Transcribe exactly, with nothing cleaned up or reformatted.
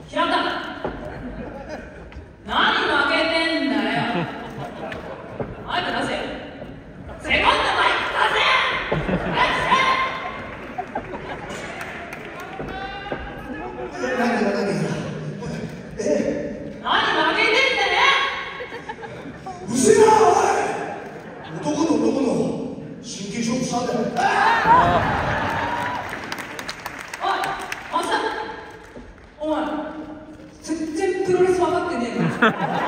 平田、何負けてんだよ。マイク出せよ。セコンドマイク出せ。 何が何がえ何負けてんだよ。 うせえなおい。男と男の真剣勝負したんだよ。 おい、マスター、お前全然プロレス分かってねえな。